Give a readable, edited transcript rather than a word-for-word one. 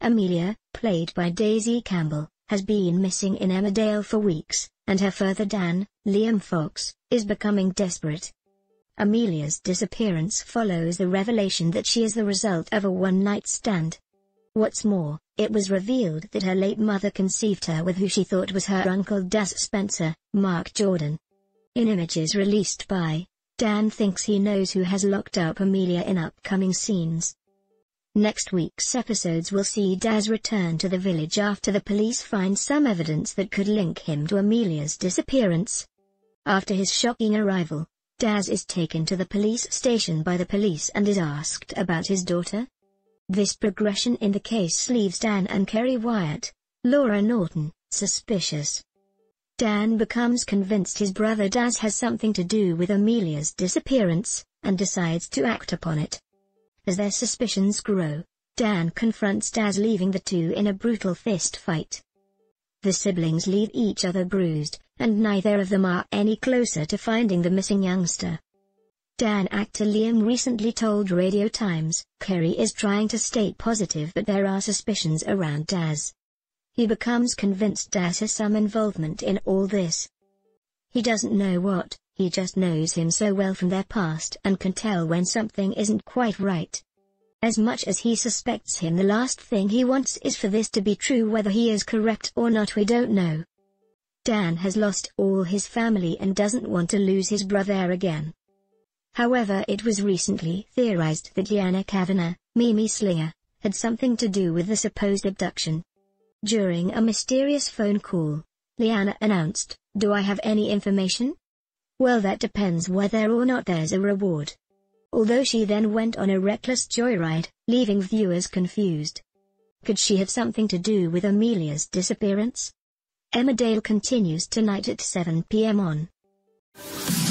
Amelia, played by Daisy Campbell, has been missing in Emmerdale for weeks, and her father Dan, Liam Fox, is becoming desperate. Amelia's disappearance follows the revelation that she is the result of a one-night stand. What's more, it was revealed that her late mother conceived her with who she thought was her uncle Das Spencer, Mark Jordan. In images released by Dan thinks he knows who has locked up Amelia in upcoming scenes. Next week's episodes will see Daz return to the village after the police find some evidence that could link him to Amelia's disappearance. After his shocking arrival, Daz is taken to the police station by the police and is asked about his daughter. This progression in the case leaves Dan and Kerry Wyatt, Laura Norton, suspicious. Dan becomes convinced his brother Daz has something to do with Amelia's disappearance, and decides to act upon it. As their suspicions grow, Dan confronts Daz, leaving the two in a brutal fist fight. The siblings leave each other bruised, and neither of them are any closer to finding the missing youngster. Dan actor Liam recently told Radio Times, Kerry is trying to stay positive but there are suspicions around Daz. He becomes convinced Daz has some involvement in all this. He doesn't know what, he just knows him so well from their past and can tell when something isn't quite right. As much as he suspects him, the last thing he wants is for this to be true. Whether he is correct or not, we don't know. Dan has lost all his family and doesn't want to lose his brother again. However, it was recently theorized that Liana Kavanagh, Mimi Slinger, had something to do with the supposed abduction. During a mysterious phone call, Liana announced, "Do I have any information? Well, that depends whether or not there's a reward." Although she then went on a reckless joyride, leaving viewers confused. Could she have something to do with Amelia's disappearance? Emmerdale continues tonight at 7 p.m. on